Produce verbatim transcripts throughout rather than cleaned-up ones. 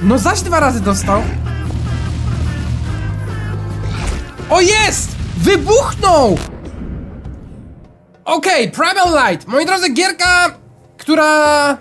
No zaś dwa razy dostał. O, jest! Wybuchnął! Okej, okay, Primal Light. Moi drodzy, gierka, która...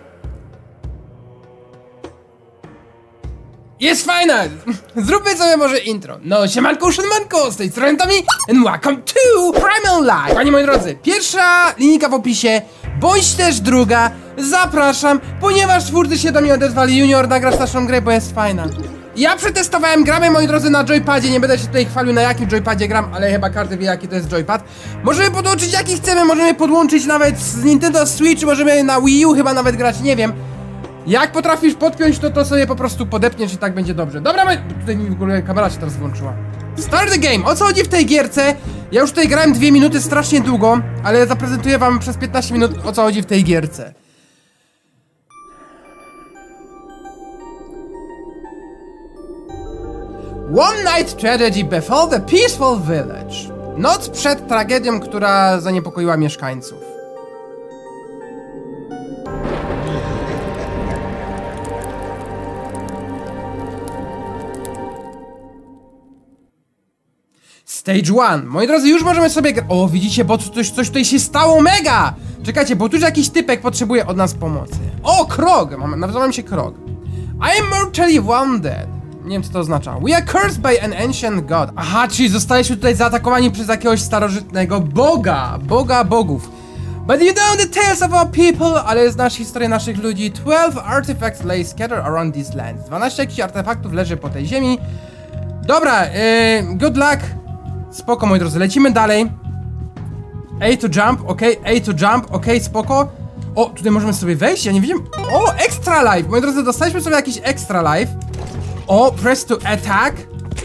jest fajna! Zróbmy sobie może intro. No, siemanko, siemanko, z tej strony Tommy and welcome to Primal Light. Panie moi drodzy, pierwsza linijka w opisie, bądź też druga, zapraszam, ponieważ twórcy się do mnie odezwali. Junior, nagrasz naszą grę, bo jest fajna. Ja przetestowałem, gramy moi drodzy na joypadzie, nie będę się tutaj chwalił na jakim joypadzie gram, ale chyba każdy wie jaki to jest joypad. Możemy podłączyć jaki chcemy, możemy podłączyć nawet z Nintendo Switch, możemy na Wii U chyba nawet grać, nie wiem. Jak potrafisz podpiąć, to to sobie po prostu podepniesz i tak będzie dobrze. Dobra, my... tutaj mi w ogóle kamera się teraz włączyła. Start the game! O co chodzi w tej gierce? Ja już tutaj grałem dwie minuty, strasznie długo, ale zaprezentuję wam przez piętnaście minut o co chodzi w tej gierce. One night tragedy befell the peaceful village. Noc przed tragedią, która zaniepokoiła mieszkańców. Stage one. Moi drodzy, już możemy sobie gra... O, widzicie, bo coś, coś tutaj się stało mega! Czekajcie, bo tu już jakiś typek potrzebuje od nas pomocy. O, Krog! Nazywam się Krog. I am mortally wounded. Nie wiem, co to oznacza. We are cursed by an ancient god. Aha, czyli zostaliśmy tutaj zaatakowani przez jakiegoś starożytnego boga. Boga bogów. But you know the tales of our people. Ale znasz historię naszych ludzi. twelve artifacts lay scattered around these lands. dwanaście jakichś artefaktów leży po tej ziemi. Dobra, yy, good luck. Spoko, moi drodzy, lecimy dalej. A to jump, okej, okay. A to jump, okej, okay, spoko. O, tutaj możemy sobie wejść, ja nie widziałem. O, extra life, moi drodzy, dostaliśmy sobie jakiś extra life. O, press to attack.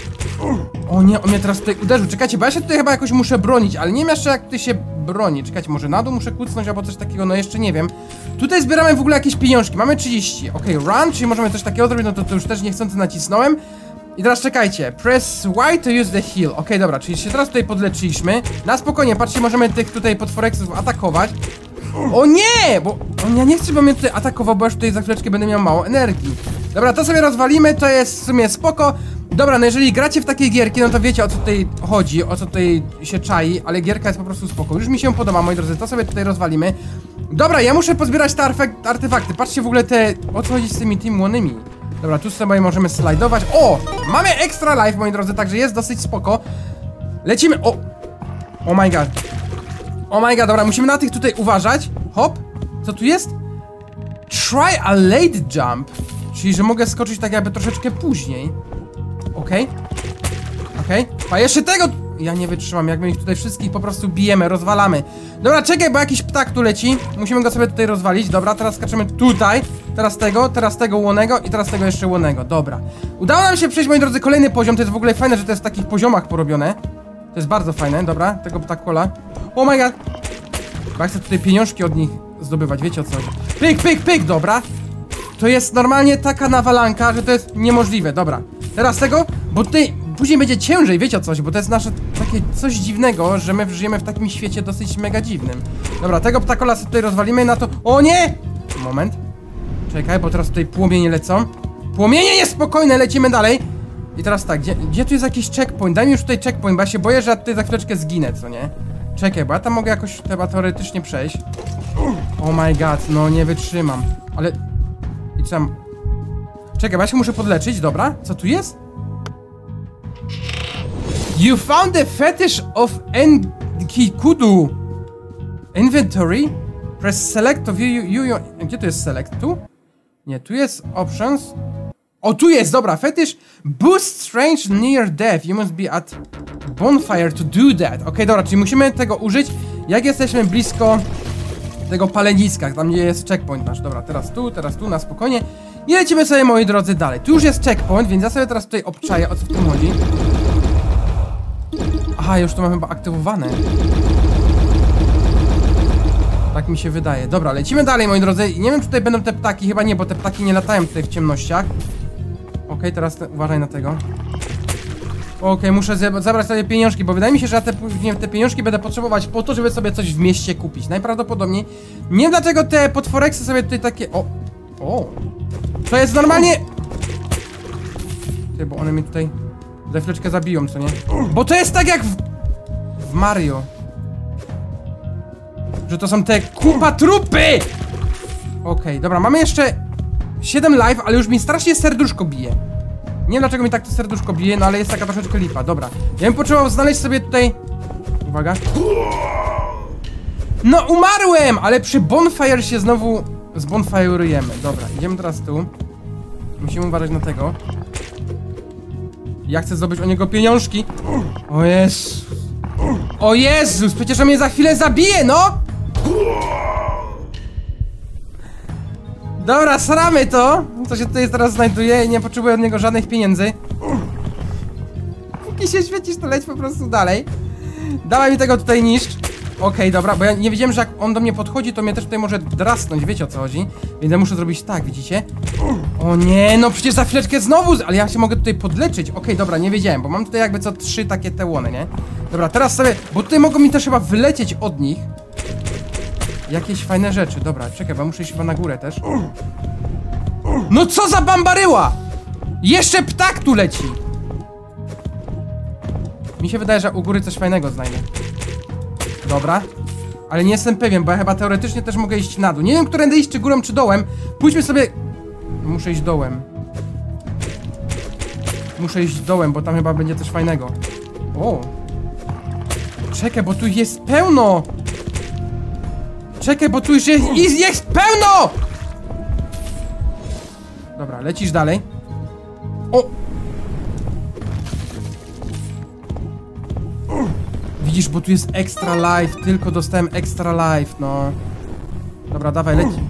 O nie, on mnie teraz tutaj uderzył, czekajcie, bo ja się tutaj chyba jakoś muszę bronić, ale nie wiem jeszcze jak tutaj się broni. Czekajcie, może na dół muszę kucnąć albo coś takiego, no jeszcze nie wiem. Tutaj zbieramy w ogóle jakieś pieniążki, mamy trzydzieści. Okej, okay, run, czyli możemy coś takiego zrobić, no to, to już też niechcący nacisnąłem. I teraz czekajcie, press Y to use the heal. Okej, okay, dobra, czyli się teraz tutaj podleczyliśmy. Na spokojnie, patrzcie, możemy tych tutaj potworeksów atakować. O nie, bo on ja nie chcę, bo mnie tutaj atakował, bo już tutaj za chwileczkę będę miał mało energii. Dobra, to sobie rozwalimy, to jest w sumie spoko. Dobra, no jeżeli gracie w takie gierki, no to wiecie o co tutaj chodzi, o co tutaj się czai, ale gierka jest po prostu spoko. Już mi się podoba, moi drodzy, to sobie tutaj rozwalimy. Dobra, ja muszę pozbierać te artefakty. Patrzcie w ogóle te, o co chodzi z tymi team łonymi. Dobra, tu sobie możemy slajdować. O! Mamy extra life, moi drodzy, także jest dosyć spoko. Lecimy. O! Oh my god. Oh my god, dobra, musimy na tych tutaj uważać. Hop. Co tu jest? Try a late jump. Czyli, że mogę skoczyć tak jakby troszeczkę później. Okej. Okay. Okej. Okay. A jeszcze tego... Ja nie wytrzymam, jak my ich tutaj wszystkich po prostu bijemy, rozwalamy. Dobra, czekaj, bo jakiś ptak tu leci. Musimy go sobie tutaj rozwalić. Dobra, teraz skaczemy tutaj. Teraz tego, teraz tego łonego i teraz tego jeszcze łonego. Dobra. Udało nam się przejść, moi drodzy, kolejny poziom. To jest w ogóle fajne, że to jest w takich poziomach porobione. To jest bardzo fajne, dobra. Tego ptakola. Oh my god. Bo ja chcę tutaj pieniążki od nich zdobywać, wiecie o co chodzi. Pyk, pyk, pyk, dobra. To jest normalnie taka nawalanka, że to jest niemożliwe, dobra. Teraz tego, bo tutaj później będzie ciężej, wiecie o coś, bo to jest nasze takie coś dziwnego, że my żyjemy w takim świecie dosyć mega dziwnym. Dobra, tego ptakola sobie tutaj rozwalimy na to... O nie! Moment. Czekaj, bo teraz tutaj płomienie lecą. Płomienie niespokojne, lecimy dalej. I teraz tak, gdzie, gdzie tu jest jakiś checkpoint? Daj mi już tutaj checkpoint, bo ja się boję, że ja tutaj za chwileczkę zginę, co nie? Czekaj, bo ja tam mogę jakoś chyba teoretycznie przejść. Oh my god, no nie wytrzymam. Ale... I co tam? Czekaj, bo ja się muszę podleczyć, dobra? Co tu jest? You found the fetish of Enkikudu. Inventory? Press select to view you, you, gdzie tu jest select? Tu? Nie, tu jest options. O, tu jest, dobra, fetish. Boost strange near death. You must be at bonfire to do that. Okej, okay, dobra, czyli musimy tego użyć, jak jesteśmy blisko tego paleniska, tam gdzie jest checkpoint nasz. Dobra, teraz tu, teraz tu, na spokojnie. I lecimy sobie, moi drodzy, dalej. Tu już jest checkpoint, więc ja sobie teraz tutaj obczaję, o co w tym chodzi. Aha, już to mam chyba aktywowane. Tak mi się wydaje. Dobra, lecimy dalej, moi drodzy. Nie wiem, czy tutaj będą te ptaki, chyba nie, bo te ptaki nie latają tutaj w ciemnościach. Okej, okay, teraz te, uważaj na tego. Okej, okay, muszę zabrać sobie pieniążki, bo wydaje mi się, że ja te, nie, te pieniążki będę potrzebować po to, żeby sobie coś w mieście kupić. Najprawdopodobniej. Nie wiem, dlaczego te potworeksy sobie tutaj takie... O! O! To jest normalnie... Ty, bo one mnie tutaj za chwileczkę zabiją, co nie? Bo to jest tak jak w, w Mario. Że to są te kupa trupy! Okej, okay, dobra, mamy jeszcze siedem live, ale już mi strasznie serduszko bije. Nie wiem dlaczego mi tak to serduszko bije, no ale jest taka troszeczkę lipa, dobra. Ja bym potrzebował znaleźć sobie tutaj... Uwaga. No umarłem! Ale przy bonfire się znowu zbonfire'ujemy. Dobra, idziemy teraz tu. Musimy uważać na tego. Ja chcę zdobyć o niego pieniążki. O Jezus. O Jezus, przecież on mnie za chwilę zabije, no! Dobra, sramy to, co się tutaj teraz znajduje i nie potrzebuję od niego żadnych pieniędzy. Póki się świecisz, to leć po prostu dalej. Dawaj mi tego tutaj niszcz. Okej, okay, dobra, bo ja nie wiedziałem, że jak on do mnie podchodzi, to mnie też tutaj może drasnąć, wiecie o co chodzi. Więc ja muszę zrobić tak, widzicie? O nie, no przecież za chwileczkę znowu, ale ja się mogę tutaj podleczyć. Okej, okay, dobra, nie wiedziałem, bo mam tutaj jakby co trzy takie te łony, nie? Dobra, teraz sobie, bo tutaj mogą mi też chyba wylecieć od nich jakieś fajne rzeczy. Dobra, czekaj, bo muszę iść chyba na górę też. No co za bambaryła! Jeszcze ptak tu leci! Mi się wydaje, że u góry coś fajnego znajdę. Dobra. Ale nie jestem pewien, bo ja chyba teoretycznie też mogę iść na dół. Nie wiem, którędy iść, czy górą, czy dołem. Pójdźmy sobie... Muszę iść dołem. Muszę iść dołem, bo tam chyba będzie coś fajnego. O! Czekaj, bo tu jest pełno! Czekaj, bo tu już jest, jest pełno! Dobra, lecisz dalej. O! Widzisz, bo tu jest extra life. Tylko dostałem extra life, no. Dobra, dawaj, leci.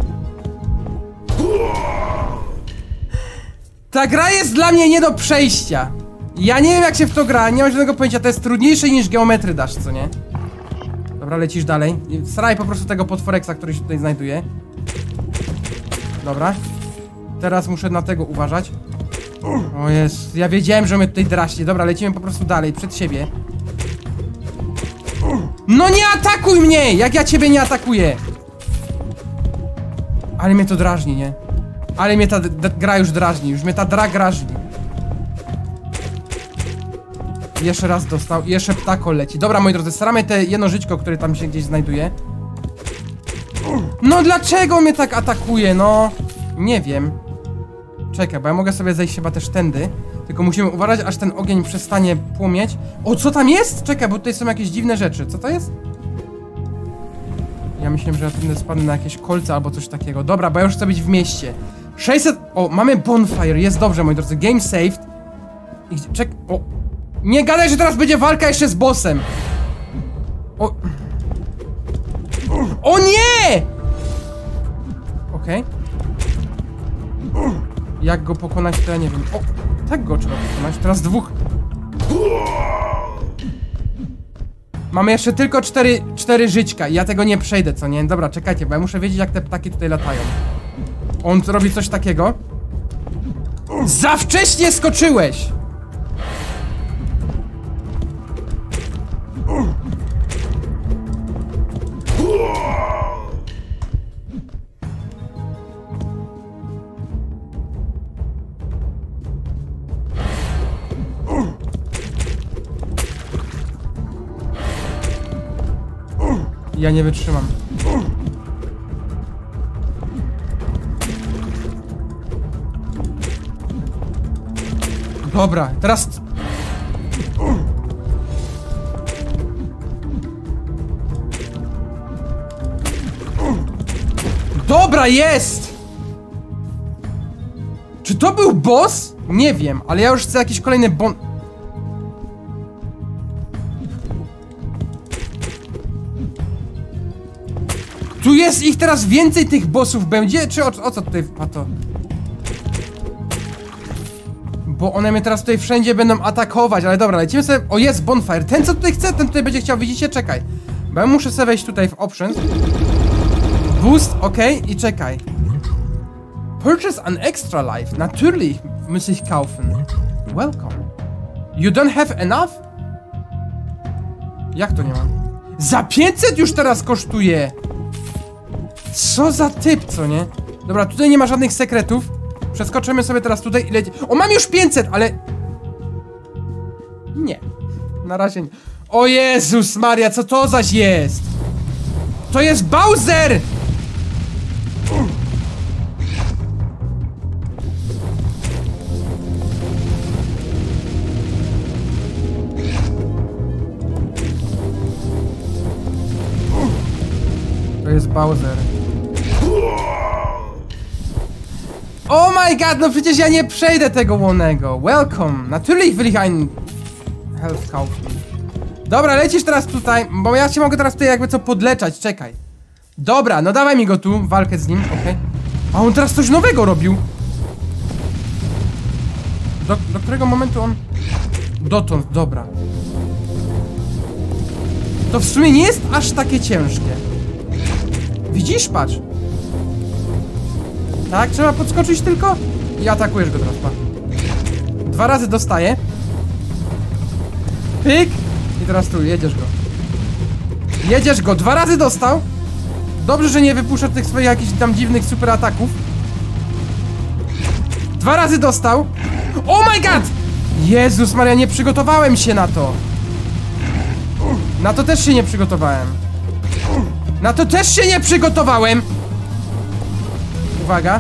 Ta gra jest dla mnie nie do przejścia. Ja nie wiem, jak się w to gra, nie mam żadnego pojęcia. To jest trudniejsze niż Geometry Dash, co nie? Dobra, lecisz dalej. Straj po prostu tego potworeksa, który się tutaj znajduje. Dobra. Teraz muszę na tego uważać. O jest, ja wiedziałem, że mnie tutaj draśnie. Dobra, lecimy po prostu dalej, przed siebie. No nie atakuj mnie! Jak ja ciebie nie atakuję! Ale mnie to drażni, nie? Ale mnie ta gra już drażni, już mnie ta dra drażni. Jeszcze raz dostał i jeszcze ptako leci. Dobra, moi drodzy, staramy te jedno żyćko, które tam się gdzieś znajduje. No dlaczego mnie tak atakuje, no? Nie wiem. Czekaj, bo ja mogę sobie zejść chyba też tędy. Tylko musimy uważać, aż ten ogień przestanie płomieć. O, co tam jest? Czekaj, bo tutaj są jakieś dziwne rzeczy. Co to jest? Ja myślałem, że ja tędy spadnę na jakieś kolce albo coś takiego. Dobra, bo ja już chcę być w mieście. sześćset... O, mamy bonfire, jest dobrze, moi drodzy. Game saved. I gdzie... Czek... O... Nie gadaj, że teraz będzie walka jeszcze z bossem. O... O nie! Okej. Okay. Jak go pokonać, to ja nie wiem. O, tak go trzeba pokonać. Teraz dwóch. Mamy jeszcze tylko cztery, cztery żyćka i ja tego nie przejdę, co nie? Dobra, czekajcie, bo ja muszę wiedzieć, jak te ptaki tutaj latają. On robi coś takiego. Za wcześnie skoczyłeś! Ja nie wytrzymam. Dobra, teraz... Dobra, jest! Czy to był boss? Nie wiem, ale ja już chcę jakiś kolejny bon... Tu jest ich teraz więcej, tych bossów będzie? Czy o, o co tutaj wpadło? Bo one mnie teraz tutaj wszędzie będą atakować, ale dobra, lecimy sobie... O, jest bonfire. Ten, co tutaj chce, ten tutaj będzie chciał, widzicie? Czekaj. Bo ja muszę sobie wejść tutaj w options. Boost, ok, i czekaj. Purchase an extra life. Natürlich muss ich kaufen. Welcome. You don't have enough? Jak to nie mam? Za pięćset już teraz kosztuje! Co za typ, co nie? Dobra, tutaj nie ma żadnych sekretów. Przeskoczymy sobie teraz tutaj i leci... O, mam już pięćset, ale... Nie. Na razie nie. O Jezus Maria, co to zaś jest? To jest Bowser! To jest Bowser. Oh my god, no przecież ja nie przejdę tego łonego. Welcome. Natürlich will ich ein Health kaufen. Dobra, lecisz teraz tutaj, bo ja cię mogę teraz tutaj jakby co podleczać, czekaj. Dobra, no dawaj mi go tu, walkę z nim, okej. Okay. A on teraz coś nowego robił. Do, do którego momentu on... Dotąd, dobra. To w sumie nie jest aż takie ciężkie. Widzisz, patrz. Tak, trzeba podskoczyć tylko i atakujesz go teraz, pa. Dwa razy dostaje. Pyk. I teraz tu, jedziesz go. Jedziesz go, dwa razy dostał. Dobrze, że nie wypuszcza tych swoich jakichś tam dziwnych super ataków. Dwa razy dostał. Oh my god! Jezus Maria, nie przygotowałem się na to. Na to też się nie przygotowałem. Na to też się nie przygotowałem. Uwaga.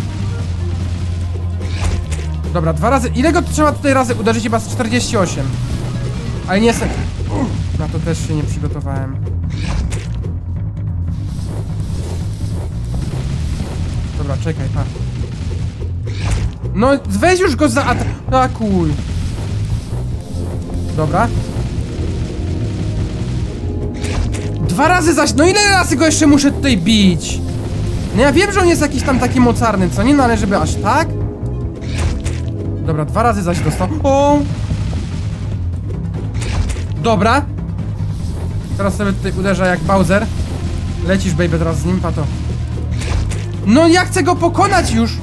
Dobra, dwa razy. Ile go trzeba tutaj razy uderzyć? Chyba z czterdzieści osiem. Ale nie jestem... Na to też się nie przygotowałem. Dobra, czekaj, pa. No, weź już go za atakuj. Dobra. Dwa razy zaś... No ile razy go jeszcze muszę tutaj bić? No ja wiem, że on jest jakiś tam taki mocarny, co nie? No ale żeby aż tak? Dobra, dwa razy zaś dostał. O! Dobra. Teraz sobie tutaj uderza jak Bowser. Lecisz, baby, teraz z nim, pato. No ja chcę go pokonać już!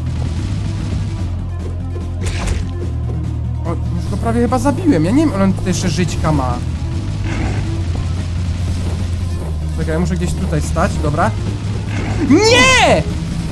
O, już go prawie chyba zabiłem. Ja nie wiem, on tutaj jeszcze żyćka ma. Czekaj, ja muszę gdzieś tutaj stać, dobra. Nie!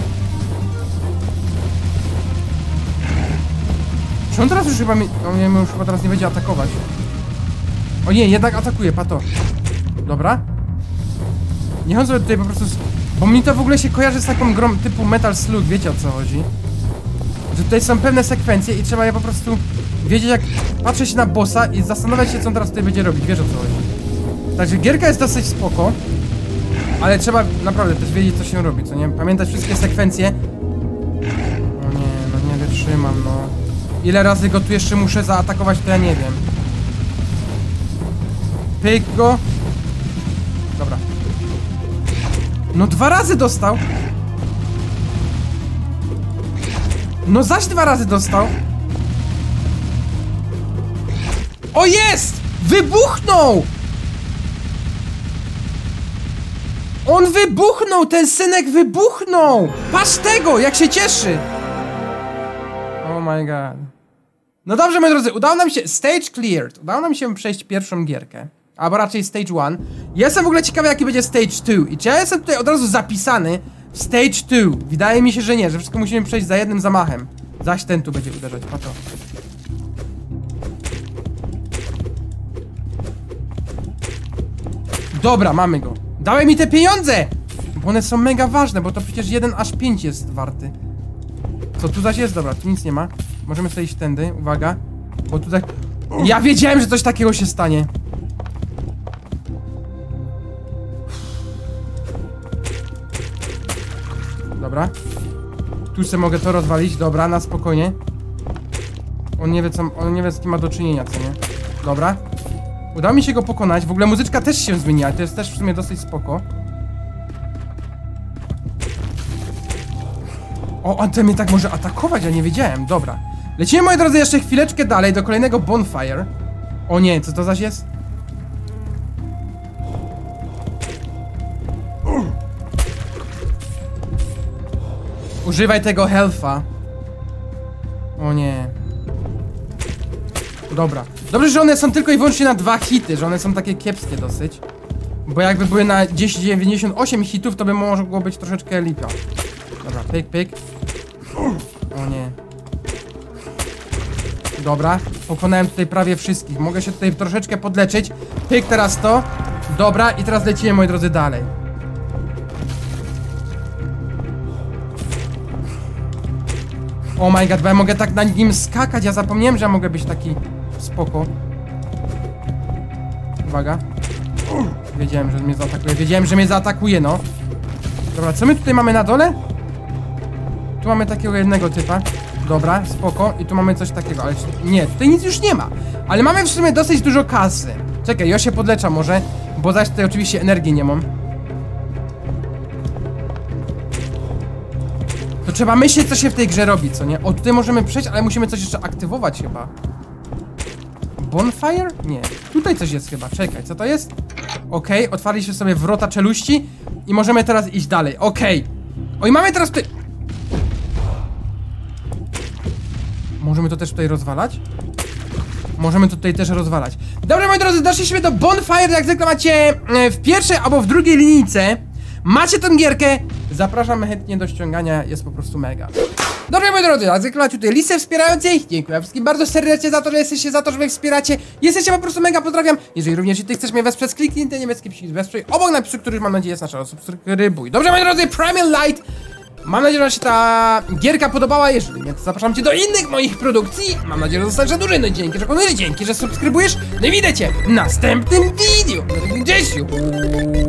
Czy on teraz już chyba mi... On nie, już chyba teraz nie będzie atakować. O nie, jednak atakuje, pato. Dobra. Niech on sobie tutaj po prostu... Bo mi to w ogóle się kojarzy z taką grą typu Metal Slug, wiecie o co chodzi? Że tutaj są pewne sekwencje i trzeba je po prostu wiedzieć, jak patrzeć na bossa i zastanawiać się, co on teraz tutaj będzie robić, wiesz o co chodzi. Także gierka jest dosyć spoko, ale trzeba naprawdę też wiedzieć, co się robi, co nie? Pamiętać wszystkie sekwencje. O nie, no nie wytrzymam, no. Ile razy go tu jeszcze muszę zaatakować, to ja nie wiem. Pyk go. Dobra. No dwa razy dostał. No zaś dwa razy dostał. O jest! Wybuchnął! On wybuchnął! Ten synek wybuchnął! Patrz tego, jak się cieszy! Oh my god. No dobrze, moi drodzy, udało nam się... Stage cleared. Udało nam się przejść pierwszą gierkę. Albo raczej stage one. Ja jestem w ogóle ciekawy, jaki będzie stage two. I czy ja jestem tutaj od razu zapisany w stage two? Wydaje mi się, że nie, że wszystko musimy przejść za jednym zamachem. Zaś ten tu będzie uderzać, po to. Dobra, mamy go. Dawaj mi te pieniądze! Bo one są mega ważne, bo to przecież jeden aż pięć jest warty. Co tu zaś jest? Dobra, tu nic nie ma. Możemy sobie iść tędy, uwaga. Bo tutaj... Ja wiedziałem, że coś takiego się stanie. Dobra. Tu sobie mogę to rozwalić, dobra, na spokojnie. On nie wie co, on nie wie z kim ma do czynienia, co nie? Dobra. Udało mi się go pokonać, w ogóle muzyczka też się zmienia, to jest też w sumie dosyć spoko. O, on ten mnie tak może atakować, ja nie wiedziałem, dobra. Lecimy, moi drodzy, jeszcze chwileczkę dalej do kolejnego bonfire. O nie, co to zaś jest? Używaj tego health'a. O nie. Dobra. Dobrze, że one są tylko i wyłącznie na dwa hity, że one są takie kiepskie dosyć. Bo jakby były na dziesięć dziewięćdziesiąt osiem hitów, to by mogło być troszeczkę lipa. Dobra, pyk, pyk. O nie. Dobra, pokonałem tutaj prawie wszystkich. Mogę się tutaj troszeczkę podleczyć. Pyk, teraz to. Dobra, i teraz lecimy, moi drodzy, dalej. Oh my god, bo ja mogę tak na nim skakać. Ja zapomniałem, że ja mogę być taki spoko. Uwaga. Wiedziałem, że mnie zaatakuje. Wiedziałem, że mnie zaatakuje, no. Dobra, co my tutaj mamy na dole? Tu mamy takiego jednego typa. Dobra, spoko. I tu mamy coś takiego, ale nie, tutaj nic już nie ma. Ale mamy w sumie dosyć dużo kasy. Czekaj, ja się podleczam może, bo zaś tutaj oczywiście energii nie mam. To trzeba myśleć, co się w tej grze robi, co nie? O, tutaj możemy przejść, ale musimy coś jeszcze aktywować chyba. Bonfire? Nie. Tutaj coś jest chyba. Czekaj, co to jest? Okej, okay, otwarliśmy sobie wrota czeluści i możemy teraz iść dalej. Okej. Okay. Oj, mamy teraz tutaj... Możemy to też tutaj rozwalać? Możemy to tutaj też rozwalać. Dobrze, moi drodzy, doszliśmy do Bonfire. Jak zwykle macie w pierwszej albo w drugiej linijce. Macie tę gierkę. Zapraszam chętnie do ściągania. Jest po prostu mega. Dobrze, moi drodzy, jak zwykle macie tutaj listę wspierających. Dziękuję wszystkim bardzo serdecznie za to, że jesteście, za to, że mnie wspieracie. Jesteście po prostu mega, pozdrawiam. Jeżeli również ty chcesz mnie wesprzeć, kliknij ten niebieski przycisk wesprzyj obok napisu, który mam nadzieję jest nasza subskrybuj. Dobrze, moi drodzy, Primal Light. Mam nadzieję, że się ta gierka podobała. Jeżeli nie, to zapraszam cię do innych moich produkcji. Mam nadzieję, że zostaniesz dłużej. No dzięki, że konujesz, dzięki, że subskrybujesz. No i widzę cię w następnym wideo. Cześć!